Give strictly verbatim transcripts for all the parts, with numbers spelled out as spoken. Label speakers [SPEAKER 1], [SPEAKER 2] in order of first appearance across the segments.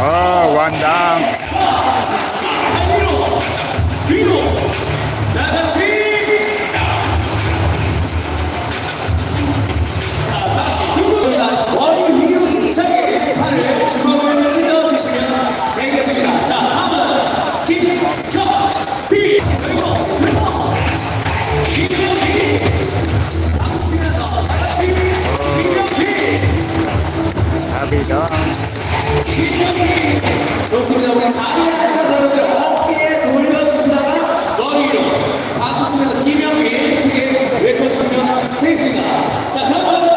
[SPEAKER 1] Oh, one dance.
[SPEAKER 2] 머리 위로 힘차게 팔을 주먹을 찔러주시면 되겠습니다. 자, 다음은 김경비 그리고 김경비 박수 치면서 다같이 김경비
[SPEAKER 1] Happy dance.
[SPEAKER 2] 김경비 좋습니다. 우리 자리에 앉아서 여러분들 어깨에 돌려주시다가 머리 위로 박수 치면서 김경비 크게 외쳐주시면 되겠습니다. 자, 다음은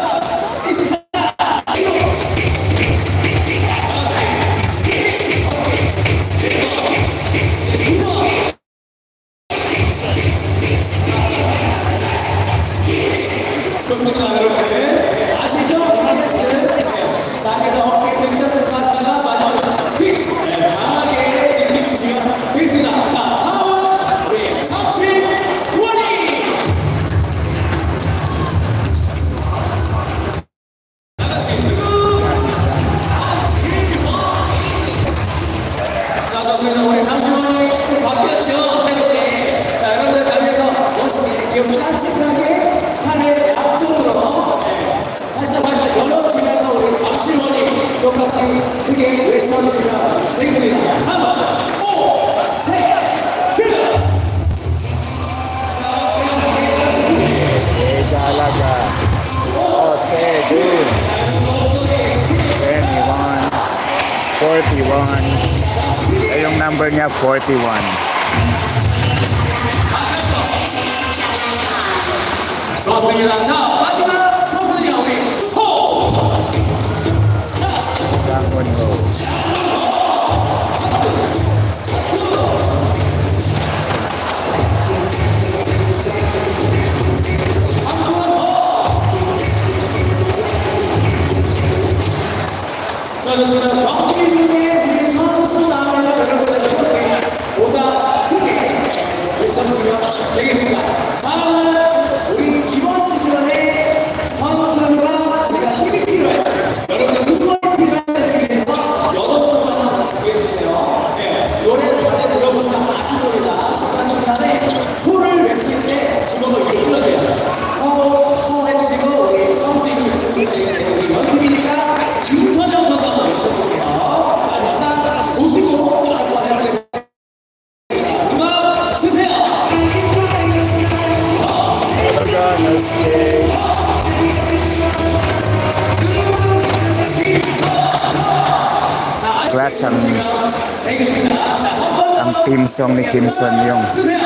[SPEAKER 2] 좋습니다. 여러분들 아시죠? 파세스. 자, 그래서 어깨 댄스에서 하시다가 마지막으로 트위스트 강하게 느껴주시면 되겠습니다. 자, 다음은 우리 삼십원이 다같이 그리고 삼십원. 자, 좋습니다. 우리 삼십원이 좀 바뀌었죠? 새롭게. 자, 여러분들 자리에서 멋있게 귀엽게 깜찍하게 팔을 양쪽으로 네, 살짝 살짝 열어주시면서 우리 잠시원이 똑같이 크게 외쳐주시면 되겠습니다. 한번 오, 셋, 큐!
[SPEAKER 1] Alaga. Oh, say good. twenty-one. forty-one. Eh, yung number niya, forty-one.
[SPEAKER 2] 좋습니다. 자, 마지막 선수는요, 우리 호!
[SPEAKER 1] Dragon Rose.
[SPEAKER 2] 자, 좋습니다. 경기 중에 우리 선수 나오면 여러분들 이렇게 보다 크게 외쳐주시면 되겠습니다. 다음은 우리 이번 시즌에 선수가 우리가 힘이 필요해요. 여러분들 응원이 필요해야 위해서 여덟 번만 한번 준비했는데요. 네, 노래를 전에 들어보시면 아시노리나 중간중간에 호를 외칠 때 주먹을 위로 들어주세요. 호, 호 해주시고 우리 선수 이름 외쳐주시면 되겠네요. 우리 연습이니까 김선영 선수 한번 외쳐볼게요. 자, 일단 보시고 한번 해보겠습니다. 음악 주세요.
[SPEAKER 1] Class ang, ang team song ni Kim Son Young.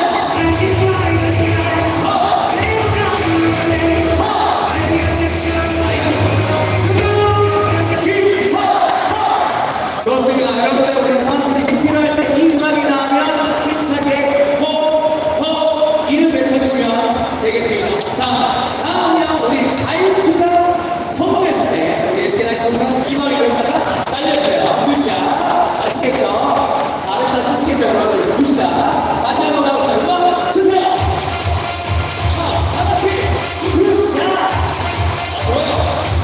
[SPEAKER 2] 좋습니다. 여러분들 우리 선수들이 필요할 때 이 음악이 나오면 힘차게 호, 호 이름 외쳐주시면 되겠습니다. 자, 다음은요 우리 자유투가 성공했을 때 우리 에스케이 선수가 이 머리 여기다가 날려주세요. 굿샷. 아시겠죠? 잘했다 뜻이겠죠 여러분들. 굿샷. 다시 한번 가보세요. 음악 주세요. 자, 다같이 굿샷. 좋아요.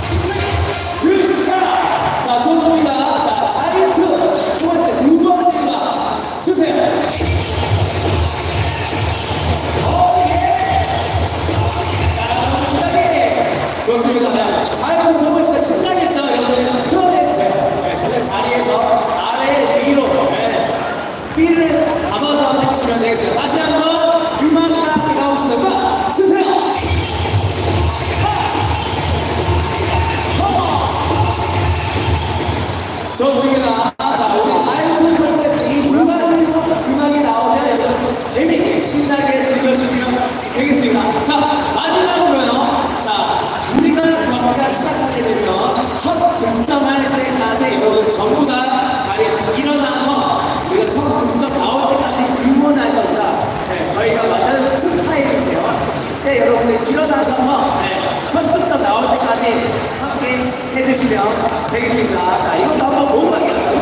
[SPEAKER 2] 굿샷. 자, 좋습니다. 두 번째 음악 주세요. 오, 예. 자, 신나게. 좋습니다. 자유투 성공했을 때 신나겠죠? 여러분들 표현해주세요. 네, 저는 자리에서 아래 위로 네, 휠을 감아서 해주시면 되겠습니다. 다시 한번 음악과 가보시는 음악 주세요. 좋습니다. 자, 우리 자유투 성공했을 때 이 음악이, 음악이 나오면 여러분 재미있게 신나게 즐겨주시면 되겠습니다. 자, 마지막으로요. 자, 우리가 경기가 시작하게 되면 첫 득점할 때까지 여러분 전부 다 자리에서 일어나서 우리가 첫 득점 나올 때까지 응원할 겁니다. 네, 저희가 만든 스타일인데요. 네, 여러분들 일어나셔서 네, 첫 득점 나올 때까지 함께 해주시면 되겠습니다. 자, 이것도 한번 보고 가겠습니다.